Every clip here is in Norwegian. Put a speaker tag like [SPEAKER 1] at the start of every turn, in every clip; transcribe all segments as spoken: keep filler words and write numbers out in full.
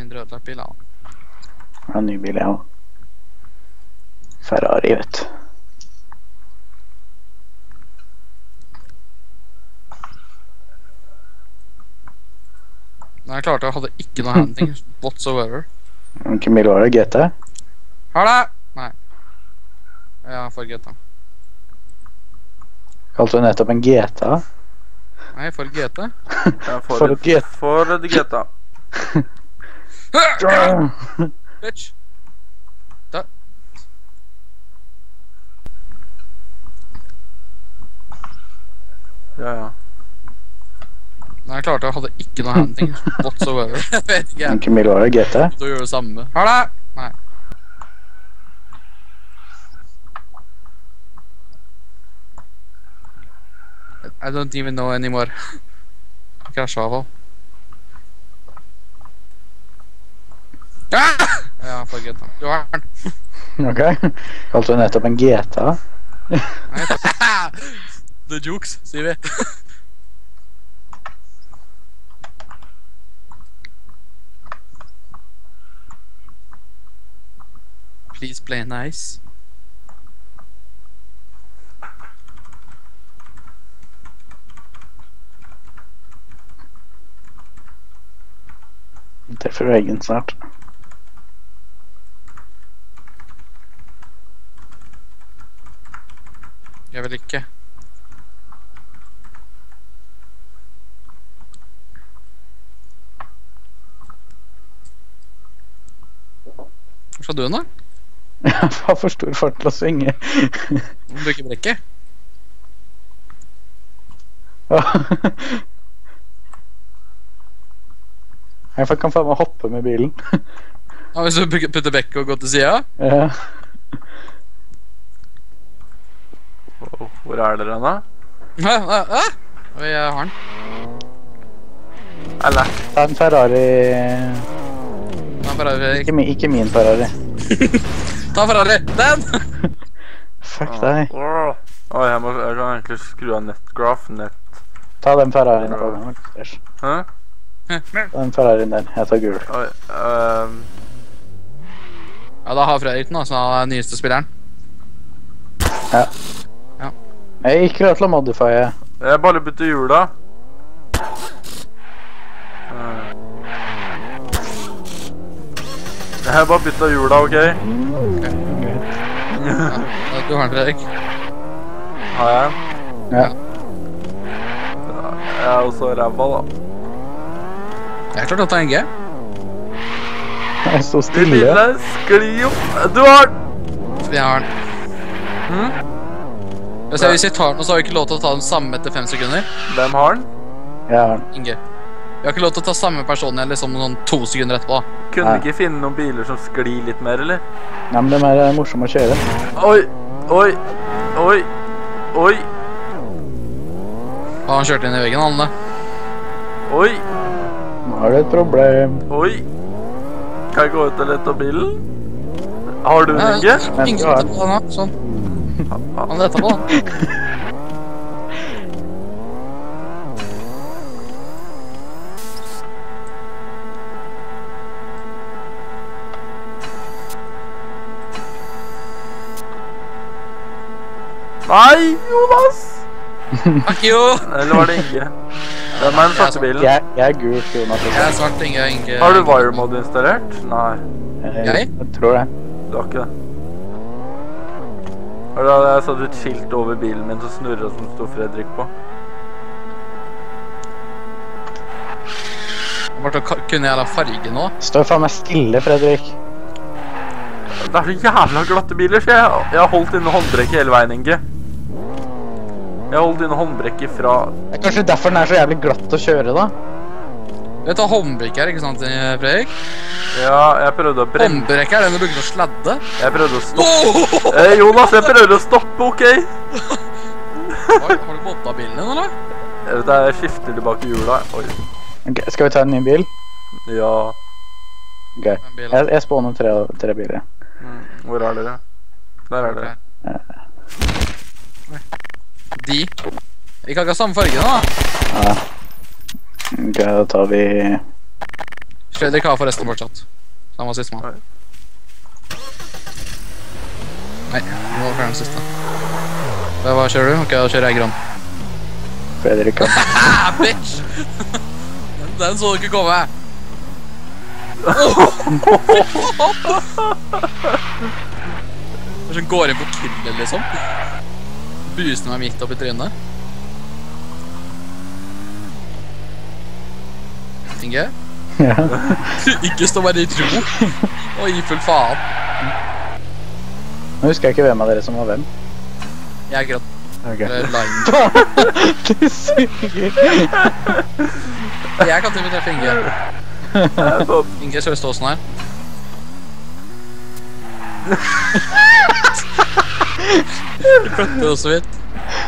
[SPEAKER 1] min rødlapp bil, da.
[SPEAKER 2] Jeg har en ny bil, jeg også. Ferrari, vet du.
[SPEAKER 1] Nei, jeg klarte, jeg hadde ikke noe handling whatsoever.
[SPEAKER 2] Hvilken bil var det? G T?
[SPEAKER 1] Ha det! Nei. Ja, for G T.
[SPEAKER 2] Kalte du nettopp en G T?
[SPEAKER 1] Nei, for G T.
[SPEAKER 3] Ja, for,
[SPEAKER 2] For
[SPEAKER 3] et,
[SPEAKER 2] G T.
[SPEAKER 3] for et G T.
[SPEAKER 1] Bitch! Da.
[SPEAKER 3] Ja, ja.
[SPEAKER 1] Nei, jeg klarte, jeg hadde ikke noe handling whatsoever. Jeg vet ikke.
[SPEAKER 2] Hvilken bil var det? G T?
[SPEAKER 1] Du gjør det samme. Ha det! Nei. I don't even know anymore. Jeg krasja av all. Ah! Ja, for G T. Du har den.
[SPEAKER 2] Ok. Kalte du nettopp en G T?
[SPEAKER 1] Nei, det er jokes, sier vi. Please play nice.
[SPEAKER 2] Treffer veggen snart.
[SPEAKER 1] Jeg vil ikke. Hvor skal du hen da?
[SPEAKER 2] Jeg har for stor fart til å svinge.
[SPEAKER 1] Du må bruke brekket.
[SPEAKER 2] Jeg kan faen meg hoppe med bilen.
[SPEAKER 1] Ja, hvis du putter brekket og går til siden.
[SPEAKER 2] Ja.
[SPEAKER 3] Wow, hvor er dere da?
[SPEAKER 1] Hæ? Hæ? Hæ? Oi, jeg har den.
[SPEAKER 3] Eller?
[SPEAKER 2] Ta en Ferrari.
[SPEAKER 1] Ta Ferrari.
[SPEAKER 2] Ikke, mi, ikke min Ferrari.
[SPEAKER 1] Ta Ferrari. Den!
[SPEAKER 2] Fuck deg.
[SPEAKER 3] Åh, Åh, jeg, må, jeg kan egentlig skru av nettgraph, nett.
[SPEAKER 2] Ta den Ferrarien på den.
[SPEAKER 3] Hæ?
[SPEAKER 2] Ta den Ferrarien der. Jeg tar gul.
[SPEAKER 3] Oi, ehm...
[SPEAKER 1] Ja, da har Fredrik den da, som er den nyeste spilleren.
[SPEAKER 2] Ja.
[SPEAKER 1] Ja.
[SPEAKER 2] Jeg er ikke klart til å modifye.
[SPEAKER 3] Jeg bare bytter hjul da. Jeg har bare byttet hjul da, ok?
[SPEAKER 1] Ok. Ja, du har den, Fredrik.
[SPEAKER 3] Har jeg?
[SPEAKER 2] Ja.
[SPEAKER 3] Jeg er også ræva da.
[SPEAKER 1] Jeg er klart å ta en G.
[SPEAKER 2] Jeg står
[SPEAKER 3] De
[SPEAKER 2] stille.
[SPEAKER 3] bilene sklir jo. Du har den!
[SPEAKER 1] Jeg har den.
[SPEAKER 3] Hm?
[SPEAKER 1] Hvis jeg, hvis jeg tar den, så har vi ikke lov til å ta den samme etter fem sekunder.
[SPEAKER 3] Hvem har den?
[SPEAKER 2] Jeg har den.
[SPEAKER 1] Inge. Vi har ikke lov til å ta samme person igjen liksom noen to sekunder etterpå.
[SPEAKER 3] Kunne
[SPEAKER 2] Nei.
[SPEAKER 3] vi ikke finne noen biler som sklir litt mer, eller?
[SPEAKER 2] Nei, men det er mer morsomt å kjøre.
[SPEAKER 3] Oi, oi, oi, oi,
[SPEAKER 1] Og han kjørte inn i veggen, han da.
[SPEAKER 3] oi,
[SPEAKER 2] Nå har du et problem.
[SPEAKER 3] oi. Kan jeg gå ut og lette opp bilen? Har du den, Inge?
[SPEAKER 2] Men
[SPEAKER 1] Inge
[SPEAKER 2] du har
[SPEAKER 1] lette på den da, sånn. Han lette på den.
[SPEAKER 3] Nei, Jonas!
[SPEAKER 1] Fuck you!
[SPEAKER 3] Eller var det Inge? Hvem er den svarte bilen?
[SPEAKER 2] Jeg, jeg er gul, Jonas.
[SPEAKER 1] Jeg er svart, Inge, Inge.
[SPEAKER 3] Har du wire mode installert? Nei,
[SPEAKER 2] Jeg,
[SPEAKER 1] Jeg?
[SPEAKER 2] jeg tror det.
[SPEAKER 3] du har ikke det. Har du jeg satt et skilt over bilen min som snurret som stod Fredrik på?
[SPEAKER 1] Bare å kunne jævla farge nå.
[SPEAKER 2] Står faen meg stille, Fredrik.
[SPEAKER 3] Det er så jævla glatte biler, så jeg, jeg har holdt inne håndbrekket hele veien, Inge. Jeg har holdt inne håndbrekket fra...
[SPEAKER 2] Det er kanskje derfor den er så jævlig glatt å kjøre, da.
[SPEAKER 1] Vet du hva håndbrekk er, ikke sant, Fredrik?
[SPEAKER 3] Ja, jeg prøvde å bremse.
[SPEAKER 1] Håndbrekk er den du bruker til å sladde.
[SPEAKER 3] Jeg prøvde å stoppe.
[SPEAKER 1] Oh!
[SPEAKER 3] Eh, Jonas, jeg prøvde å stoppe, ok?
[SPEAKER 1] Har, har du modda bilen din, eller?
[SPEAKER 3] Jeg vet, jeg skifter tilbake hjula. Oi.
[SPEAKER 2] Ok, skal vi ta en ny bil?
[SPEAKER 3] Ja.
[SPEAKER 2] Ok, jeg, jeg spåner tre, tre biler.
[SPEAKER 3] Mm. Hvor er dere? Der er dere.
[SPEAKER 1] De. Vi kan ikke ha samme farge nå, da.
[SPEAKER 2] Ja. Ok, da tar vi
[SPEAKER 1] Fredrik har forresten fortsatt. Så han var siste mann. Nei, nå var den siste. Hva, hva kjører du? Ok, da kjører jeg grønn.
[SPEAKER 2] Fredrik har...
[SPEAKER 1] Ah, bitch! Den, den så du ikke komme. Det er sånn går inn på killet, liksom. Buser meg midt opp i trynet. Inge?
[SPEAKER 2] Ja.
[SPEAKER 1] Ikke stå bare i tro. Og gi full faen.
[SPEAKER 2] Nå husker jeg ikke hvem av dere som var hvem.
[SPEAKER 1] Jeg er grønn.
[SPEAKER 2] Ok.
[SPEAKER 1] Eller lime.
[SPEAKER 2] Du suger.
[SPEAKER 1] Jeg kan til og med treffe Inge. Inge skal stå sånn her. Du kløtter jo så vidt.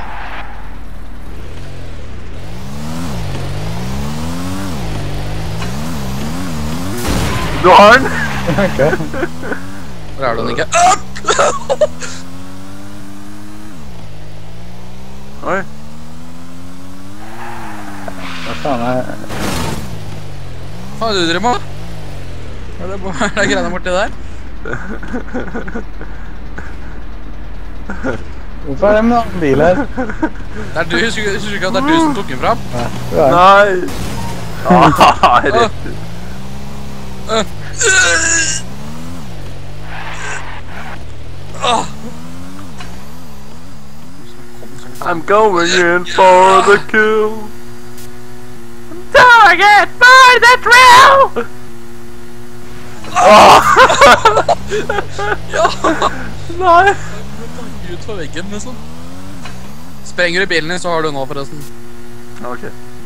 [SPEAKER 3] Du har den!
[SPEAKER 2] Ok.
[SPEAKER 1] Hvor er du, Inge?
[SPEAKER 3] Oi.
[SPEAKER 2] Hva faen er...
[SPEAKER 1] Hva er det du driver med? Hva er det, hva er det greiene borti der?
[SPEAKER 2] Hvorfor er det med en annen bil her?
[SPEAKER 1] Det er du, husker du husker ikke at det er du som tok den fram?
[SPEAKER 2] Nei, det er...
[SPEAKER 3] Nei! Ah, rett ut.
[SPEAKER 1] Uh. Uh.
[SPEAKER 3] I'm going in for the kill. I'm doing it for the thrill!
[SPEAKER 1] Ja!
[SPEAKER 3] Nei!
[SPEAKER 1] Ut for veggen, liksom. Sprenger du bilen din, så har du nå, forresten.
[SPEAKER 3] Ok.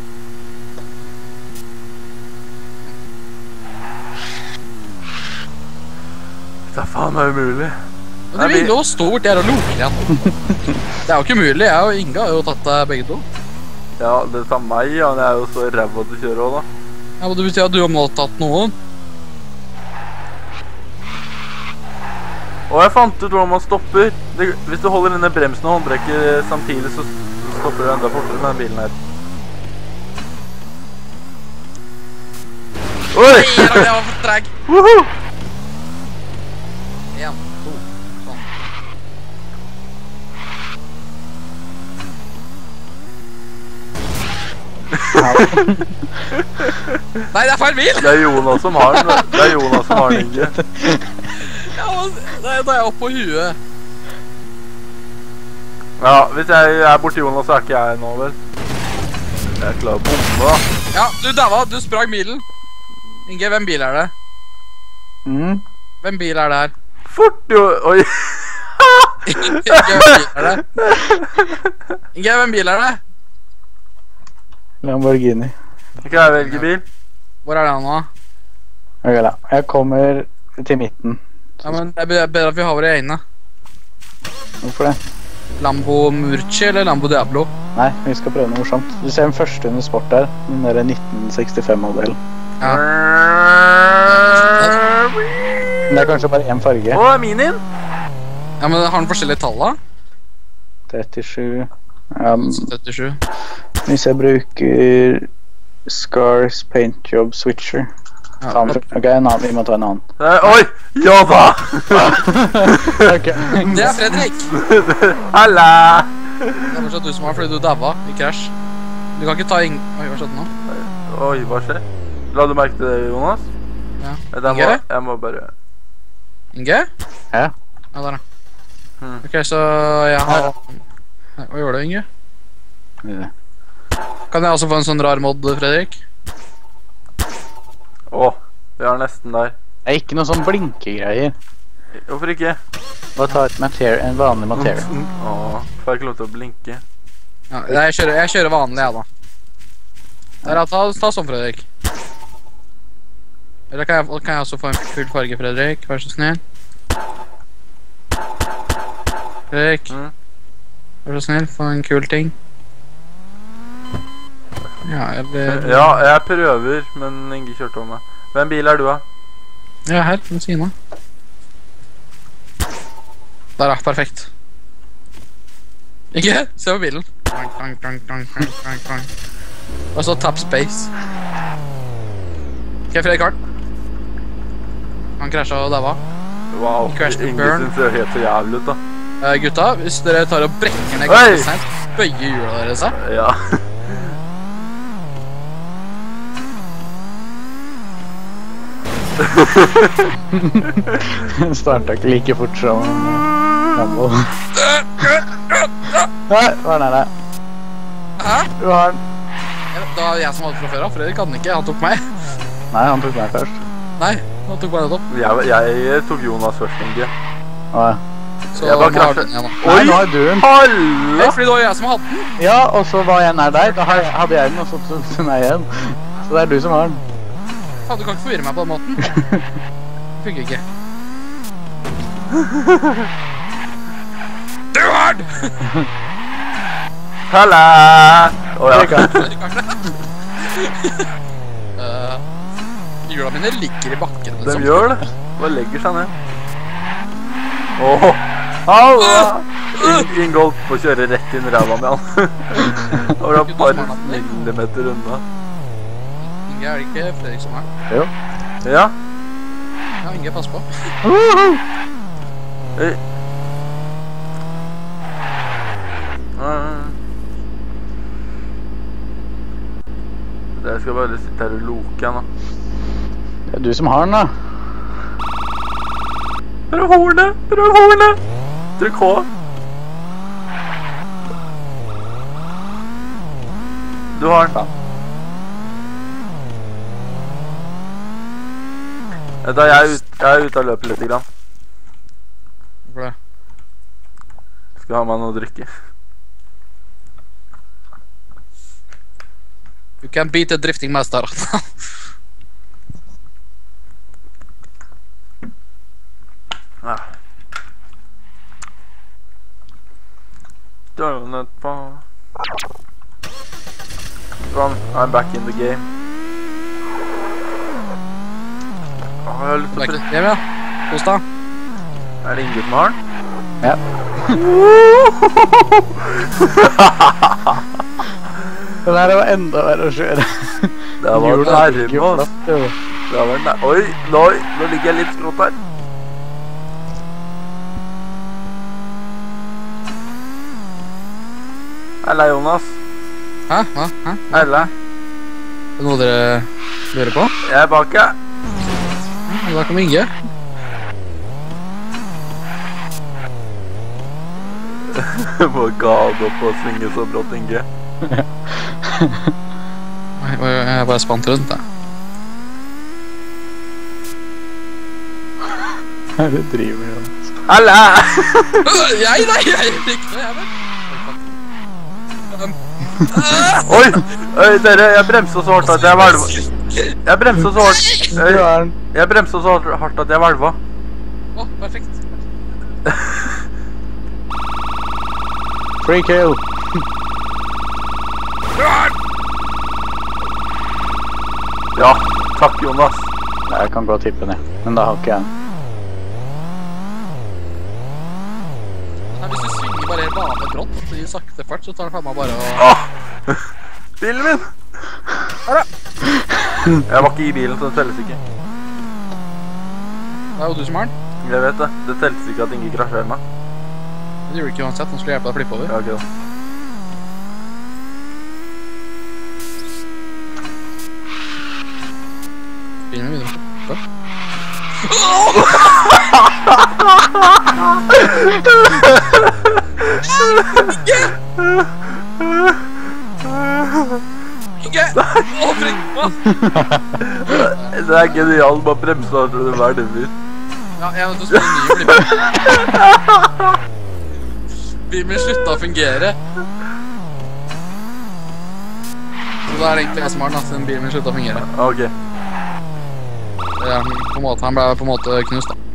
[SPEAKER 3] Det er faen meg umulig.
[SPEAKER 1] Men det vil jo stå borti her og loke igjen. Det er jo ikke umulig, jeg og Inga har jo tatt deg begge to.
[SPEAKER 3] Ja, det tar meg, ja. Jeg er jo så ræva til å kjøre også, da.
[SPEAKER 1] Ja, men det betyr at du har må tatt noen.
[SPEAKER 3] Og jeg fant ut hvordan man stopper. Det, hvis du holder inne bremsen og håndbrekket samtidig, så stopper du enda fortere med den bilen her. Oi!
[SPEAKER 1] Nei, jeg var for treg.
[SPEAKER 3] Woohoo!
[SPEAKER 1] En, to, sånn. Nei, det er feil bil!
[SPEAKER 3] Det er Jonas som har den. Det er Jonas som har den, Inge.
[SPEAKER 1] Ja, da er jeg opp på huet.
[SPEAKER 3] Ja, hvis jeg er borti Jonas, så er ikke jeg nå, vel. Jeg er klar å bombe, da.
[SPEAKER 1] Ja, du daua, du sprang bilen. Inge, hvem bil er det?
[SPEAKER 2] Mm.
[SPEAKER 1] Hvem bil er det her?
[SPEAKER 3] Fort, jo! Oi!
[SPEAKER 1] Inge, hvem bil er det? Inge, hvem bil er det?
[SPEAKER 2] Lamborghini.
[SPEAKER 3] Kan jeg velge bil?
[SPEAKER 1] Hvor er det nå?
[SPEAKER 2] Ok da, jeg kommer til midten.
[SPEAKER 1] Ja, men det er bedre at vi har våre egne.
[SPEAKER 2] Hvorfor det?
[SPEAKER 1] Lambo Murci eller Lambo Diablo?
[SPEAKER 2] Nei, vi skal prøve noe morsomt. Du ser den første under sport der, den der nitten sekstifem-modellen.
[SPEAKER 1] Ja.
[SPEAKER 2] Det er kanskje bare en farge.
[SPEAKER 3] Å, er minien?
[SPEAKER 1] Ja, men har den forskjellige tall da?
[SPEAKER 2] trettisju. Ja,
[SPEAKER 1] trettisju.
[SPEAKER 2] hvis jeg bruker Scars Paint Job Switcher.
[SPEAKER 1] Ja.
[SPEAKER 2] Ok, en annen, vi må ta en annen.
[SPEAKER 3] Eh, oi! Ja da!
[SPEAKER 2] Ok.
[SPEAKER 1] Det er Fredrik!
[SPEAKER 3] Halla!
[SPEAKER 1] Det er fortsatt du som har, fordi du daua i krasj. Du kan ikke ta ing... Oi, hva skjedde nå?
[SPEAKER 3] Oi, hva skjer? La du merke til det, Jonas?
[SPEAKER 1] Ja.
[SPEAKER 3] Jeg må,
[SPEAKER 1] Inge?
[SPEAKER 3] jeg må bare...
[SPEAKER 1] Inge?
[SPEAKER 2] Ja?
[SPEAKER 1] Ja, der da.
[SPEAKER 3] Hmm.
[SPEAKER 1] Ok, så jeg har... Nei, hva gjør du, Inge?
[SPEAKER 2] Ja.
[SPEAKER 1] Kan jeg også få en sånn rar mod, Fredrik?
[SPEAKER 3] Åh, vi er nesten der.
[SPEAKER 2] Det er ikke noe sånn blinkegreier.
[SPEAKER 3] Hvorfor ikke?
[SPEAKER 2] Bare ta et material, en vanlig material.
[SPEAKER 3] Åh, får jeg ikke lov til å blinke?
[SPEAKER 1] Ja, jeg kjører, jeg kjører vanlig, jeg da. Der, ja, ta, ta sånn, Fredrik. Eller kan jeg, kan jeg også få en full farge, Fredrik? Vær så snill. Fredrik.
[SPEAKER 3] Mm.
[SPEAKER 1] Vær så snill, få en kul ting. Ja, eller...
[SPEAKER 3] Ja, jeg prøver, men Inge kjørte om meg. Hvem bil er du da?
[SPEAKER 1] Ja, her, ved siden av. Der da, perfekt. Ikke? Se på bilen. Og så tap space. Ok, Fredrik Karl. Han krasja og daua.
[SPEAKER 3] Wow,
[SPEAKER 1] Crash to
[SPEAKER 3] Inge
[SPEAKER 1] burn.
[SPEAKER 3] synes det helt så jævlig ut da.
[SPEAKER 1] Eh, gutta, hvis dere tar og brekker ned
[SPEAKER 3] Oi!
[SPEAKER 1] ganske sent, bøyer hjula deres seg.
[SPEAKER 3] Ja.
[SPEAKER 2] Starta ikke like fort som Rambo. Nei, var den der.
[SPEAKER 1] Hæ?
[SPEAKER 2] Du har den.
[SPEAKER 1] Ja, det var jeg som hadde fra før av. Fredrik hadde den ikke, han tok meg.
[SPEAKER 2] Nei, han tok meg først.
[SPEAKER 1] Nei, han tok meg nettopp.
[SPEAKER 3] Jeg, jeg tok Jonas først, Inge.
[SPEAKER 2] Å, ja.
[SPEAKER 1] Så
[SPEAKER 3] Jeg bare
[SPEAKER 1] nå har
[SPEAKER 3] krasjer.
[SPEAKER 1] du den igjen da.
[SPEAKER 2] Nei, nå har du den.
[SPEAKER 1] Nei,
[SPEAKER 3] Halla!
[SPEAKER 1] fordi det var jeg som hadde den.
[SPEAKER 2] Ja, og så var jeg nær deg. Da har- hadde jeg den, og så tok du meg igjen. Så det er du som har den.
[SPEAKER 1] Faen, du kan ikke forvirre meg på den måten. Det funker ikke. Du har den!
[SPEAKER 3] Halla! Åja.
[SPEAKER 2] Rikard.
[SPEAKER 1] uh, Hjula mine ligger i bakken.
[SPEAKER 3] De
[SPEAKER 1] Liksom.
[SPEAKER 3] gjør det. Bare legger seg ned. Åh! Halla! In- Ingold får kjøre rett inn i ræva med han. Og det er et par millimeter unna.
[SPEAKER 1] Inge, er det ikke Fredrik som er den?
[SPEAKER 2] Jo.
[SPEAKER 3] Ja.
[SPEAKER 1] Ja, Inge, pass på.
[SPEAKER 3] Hei. Ah. Jeg skal bare sitte her og loke han da.
[SPEAKER 2] Det er du som har den, da.
[SPEAKER 3] Prøv hornet! Prøv hornet! Trykk H. Du har den. Da jeg er ut, jeg er ute av løpet litt grann.
[SPEAKER 1] Hvorfor det?
[SPEAKER 3] Skal ha meg noe å drikke.
[SPEAKER 1] You can beat a drifting master.
[SPEAKER 3] Ah. Donut bar. Sånn, I'm back in the game. Åh, jeg har lyst til å
[SPEAKER 1] Back
[SPEAKER 3] prøve.
[SPEAKER 1] in game, ja. Kos deg.
[SPEAKER 3] Er det Inge som har den?
[SPEAKER 2] Ja. Den her var enda verre å kjøre.
[SPEAKER 3] Det var
[SPEAKER 2] Hjula
[SPEAKER 3] nærme,
[SPEAKER 2] ligger
[SPEAKER 3] ass.
[SPEAKER 2] flatt, jo.
[SPEAKER 3] Det var nær. Oi, nei, nå ligger jeg litt skrått her. Hei, Jonas.
[SPEAKER 1] Hæ? Hva? Hæ?
[SPEAKER 3] Hei.
[SPEAKER 1] Er det noe dere lurer på?
[SPEAKER 3] Jeg er bak, jeg.
[SPEAKER 1] Ja, da kommer Inge.
[SPEAKER 3] Må gade opp og svinge så brått, Inge.
[SPEAKER 1] Nei, Jeg er bare spant rundt, jeg.
[SPEAKER 2] Hva er det du driver med, Jonas?
[SPEAKER 3] Halla!
[SPEAKER 1] Jeg, nei, jeg er ikke noe, jeg vet.
[SPEAKER 3] Oi, oi, dere, jeg bremset så hardt at jeg valva. Jeg bremset så hardt.
[SPEAKER 2] Du
[SPEAKER 3] Oi,
[SPEAKER 2] har den.
[SPEAKER 3] jeg bremset så hardt at jeg valva.
[SPEAKER 1] Å, perfekt.
[SPEAKER 2] Free kill.
[SPEAKER 3] Ja, takk, Jonas.
[SPEAKER 2] Nei, jeg kan gå og tippe ned. Men da har ikke jeg den.
[SPEAKER 1] Nei, hvis du svinger bare helt vanlig brått i sakte fart, så tar den faen meg bare å...
[SPEAKER 3] Åh! Bilen min! Jeg var ikke i bilen, så det telles ikke.
[SPEAKER 1] Det er jo du som har den.
[SPEAKER 3] Jeg vet det. Det telles ikke at Inge krasjer meg.
[SPEAKER 1] Det gjorde du ikke uansett, nå skulle jeg hjelpe deg å flippe over.
[SPEAKER 3] Ja, ok da.
[SPEAKER 1] Bilen min videre. Inge! Å, Fredrik! Hva?
[SPEAKER 3] Det er genial, bare bremse og det er verden.
[SPEAKER 1] Ja, jeg er nødt til å spille en ny flippe. Bilen min sluttet å fungere. Så da er det egentlig jeg som har den, da, siden bilen min sluttet å fungere.
[SPEAKER 3] Ok.
[SPEAKER 1] Ja, på en måte, han ble på en måte knust, da.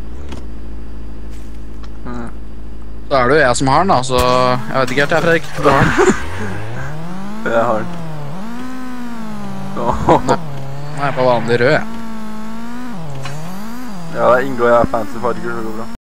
[SPEAKER 3] Mm.
[SPEAKER 1] Så er det jo jeg som har den, da, så jeg vet ikke helt, jeg, Fredrik. Du har den.
[SPEAKER 3] Jeg har den. Åh.
[SPEAKER 1] Nå er jeg på vanlig rød, jeg.
[SPEAKER 3] Ja, det er Inge og jeg er fancy farger, så det går bra.